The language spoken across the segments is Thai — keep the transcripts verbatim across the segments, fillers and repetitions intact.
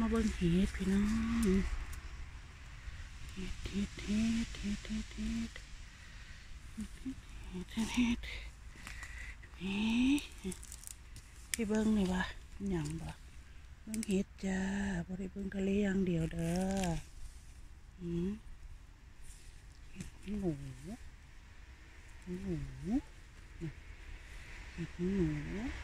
มาเบิ่งเห็ดพี่น้องเห็ดเห็ดเห็ดเห็ดเห็ดเห็ดเห็ดเห็ดเห็ดนี่พี่เบิ้งนี่วะหยังบ่เบิ้งเห็ดจ้าบ่ได้เบิ้งทะเลอย่างเดียวเด้อหืมเห็ดหนูหนูเห็ดหนู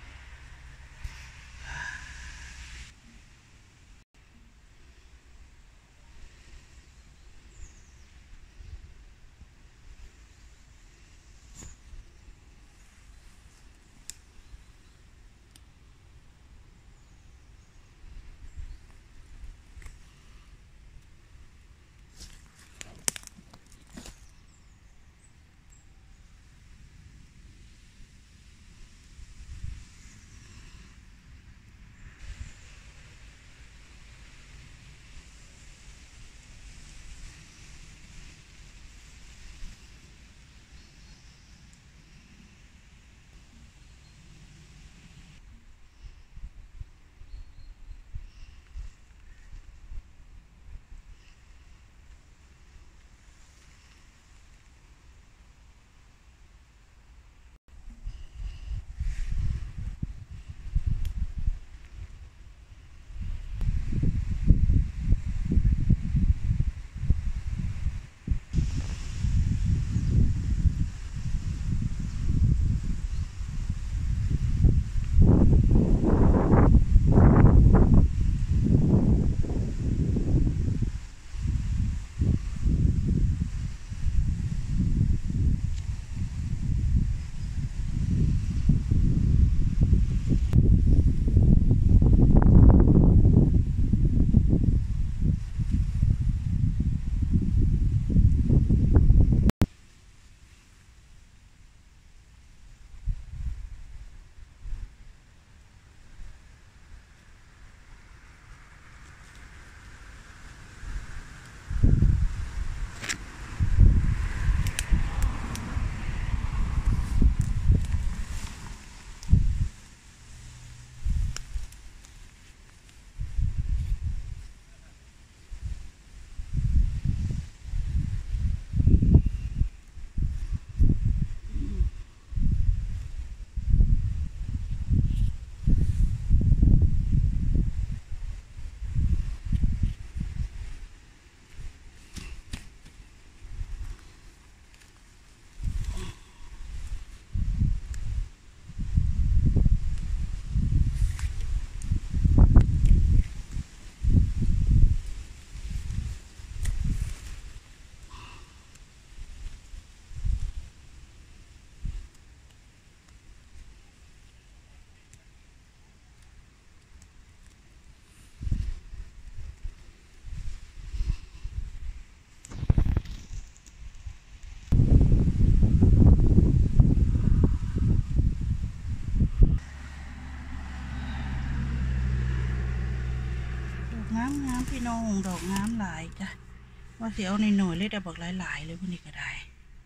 งามงามพี่น้องดอกงามหลายจ้ะว่าเสียเอาในหน่อยเลยแต่บอกหลายๆเลยพวกนี้ก็ได้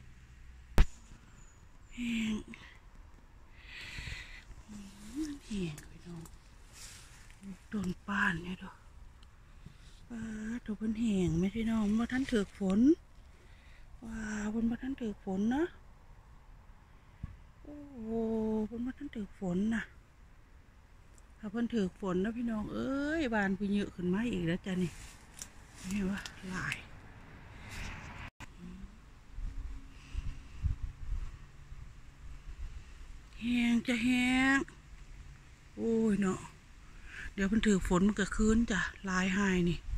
แห้งแห้งพี่น้องโดนป้านเนี่ยดูเออตัวบนแห้งไม่พี่น้องว่าท่านถือฝนว้าบนว่าท่านถือฝนนะโอ้โหบนว่าท่านถือฝนนะถ้าเพิ่นถือฝนนะพี่น้องเอ้ยบานไปเยอะขึ้นมาอีกแล้วจ้ะนี่นี่วะหลายแห้งจะแห้งโอ้ยเนาะเดี๋ยวเพิ่นถือฝนมันก็คืนจ้ะลายหายนี่